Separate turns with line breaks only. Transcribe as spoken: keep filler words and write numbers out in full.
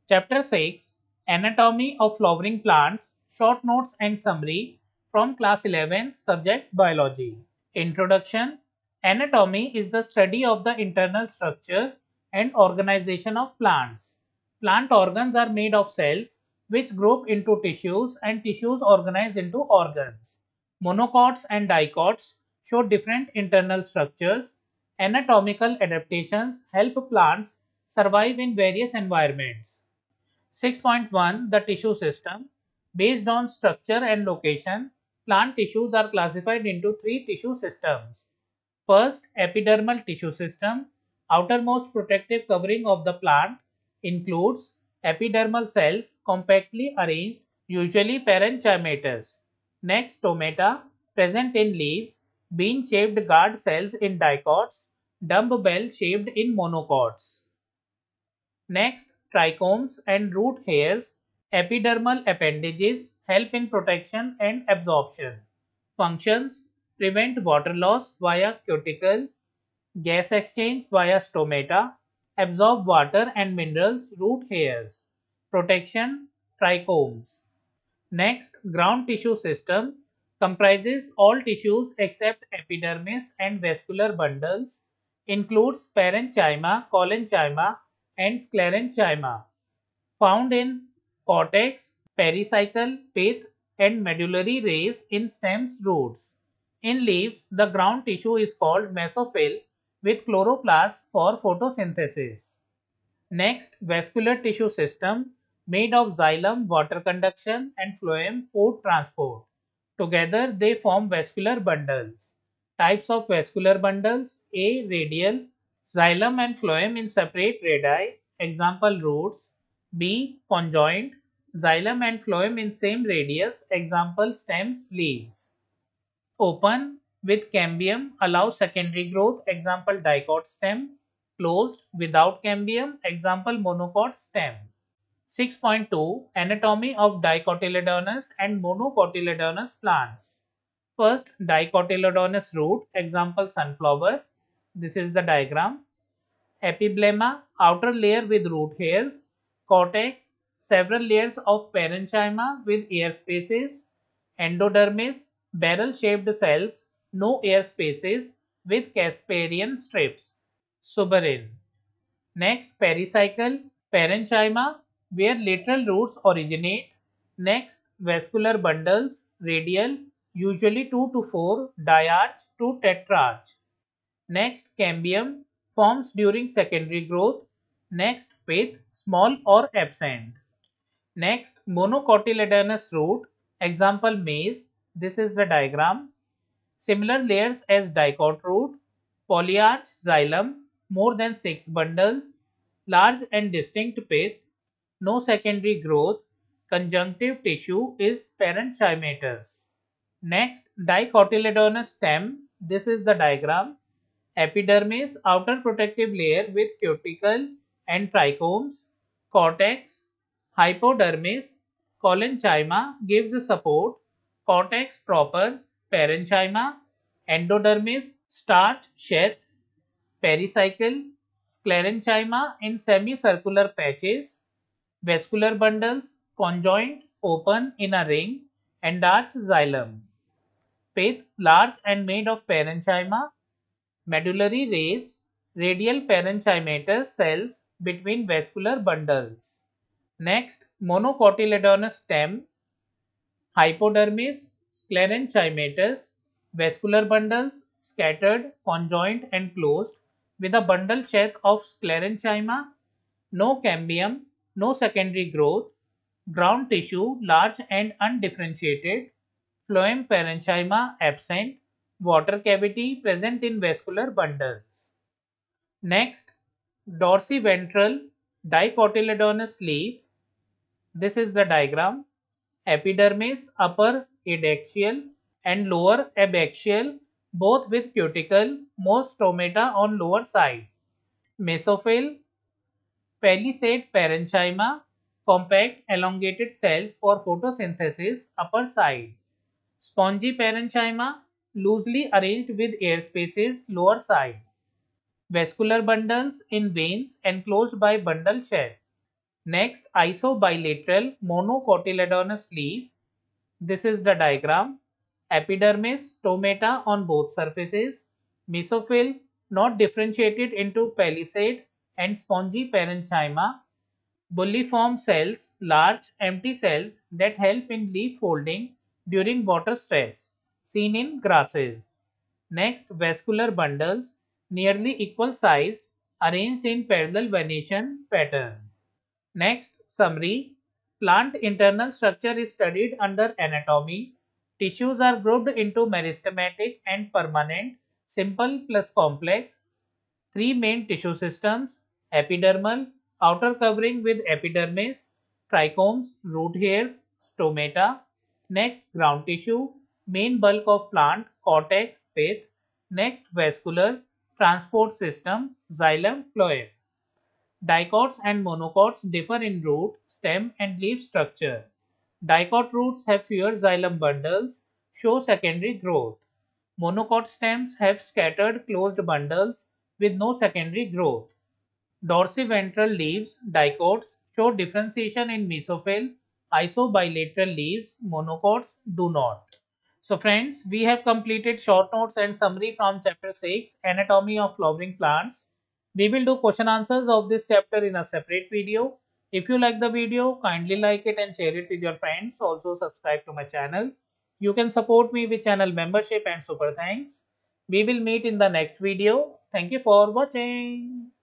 Chapter six Anatomy of Flowering Plants, Short Notes and Summary from Class eleven, Subject Biology. Introduction. Anatomy is the study of the internal structure and organization of plants. Plant organs are made of cells which group into tissues and tissues organize into organs. Monocots and dicots show different internal structures. Anatomical adaptations help plants survive in various environments. six point one The tissue system. Based on structure and location, plant tissues are classified into three tissue systems. First, epidermal tissue system. Outermost protective covering of the plant includes epidermal cells compactly arranged, usually parenchymatous. Next, stomata, present in leaves, bean-shaped guard cells in dicots, dumbbell shaped in monocots. Next, trichomes and root hairs, epidermal appendages help in protection and absorption. Functions: prevent water loss via cuticle, gas exchange via stomata, absorb water and minerals root hairs. Protection: trichomes. Next, ground tissue system comprises all tissues except epidermis and vascular bundles, includes parenchyma, collenchyma, and sclerenchyma. Found in cortex, pericycle, pith, and medullary rays in stems, roots. In leaves, the ground tissue is called mesophyll with chloroplast for photosynthesis. Next, vascular tissue system made of xylem, water conduction, and phloem, food transport. Together, they form vascular bundles. Types of vascular bundles: A. Radial, xylem and phloem in separate radii, example roots. B. Conjoint, xylem and phloem in same radius, example stems, leaves. Open with cambium allows secondary growth, example dicot stem. Closed without cambium, example monocot stem. six point two Anatomy of dicotyledonous and monocotyledonous plants. First, dicotyledonous root, example sunflower. This is the diagram. Epiblemma, outer layer with root hairs. Cortex, several layers of parenchyma with air spaces. Endodermis, barrel-shaped cells, no air spaces with Casparian strips. Suberin. Next, pericycle, parenchyma, where lateral roots originate. Next, vascular bundles, radial, usually two to four, diarch to tetrarch. Next, cambium forms during secondary growth. Next, pith, small or absent. Next, monocotyledonous root, example maize. This is the diagram. Similar layers as dicot root. Polyarch xylem, more than six bundles. Large and distinct pith. No secondary growth. Conjunctive tissue is parenchymatous. Next, dicotyledonous stem. This is the diagram. Epidermis, outer protective layer with cuticle and trichomes. Cortex, hypodermis, collenchyma gives support. Cortex proper, parenchyma. Endodermis, starch, sheath. Pericycle, sclerenchyma in semicircular patches. Vascular bundles, conjoint, open in a ring. Endarch xylem. Pith, large and made of parenchyma. Medullary rays, radial parenchymatous cells between vascular bundles. Next, monocotyledonous stem, hypodermis, sclerenchymatous, vascular bundles, scattered, conjoint and closed with a bundle sheath of sclerenchyma, no cambium, no secondary growth, ground tissue large and undifferentiated, phloem parenchyma absent, water cavity present in vascular bundles. Next, dorsiventral dicotyledonous leaf. This is the diagram. Epidermis, upper adaxial and lower abaxial, both with cuticle, most stomata on lower side. Mesophyll, palisade parenchyma, compact elongated cells for photosynthesis, upper side. Spongy parenchyma, loosely arranged with air spaces, lower side. Vascular bundles in veins enclosed by bundle sheath. Next, isobilateral monocotyledonous leaf. This is the diagram. Epidermis, stomata on both surfaces. Mesophyll not differentiated into palisade and spongy parenchyma. Bulliform cells, large empty cells that help in leaf folding during water stress, seen in grasses. Next, vascular bundles, nearly equal sized, arranged in parallel venation pattern. Next, summary. Plant internal structure is studied under anatomy. Tissues are grouped into meristematic and permanent, simple plus complex. Three main tissue systems: epidermal, outer covering with epidermis, trichomes, root hairs, stomata. Next, ground tissue, main bulk of plant, cortex, pith. Next, vascular, transport system, xylem, phloem. Dicots and monocots differ in root, stem, and leaf structure. Dicot roots have fewer xylem bundles, show secondary growth. Monocot stems have scattered closed bundles with no secondary growth. Dorsiventral leaves, dicots, show differentiation in mesophyll. Isobilateral leaves, monocots, do not. So friends, we have completed short notes and summary from chapter six, Anatomy of Flowering Plants. We will do question answers of this chapter in a separate video. If you like the video, kindly like it and share it with your friends. Also subscribe to my channel. You can support me with channel membership and super thanks. We will meet in the next video. Thank you for watching.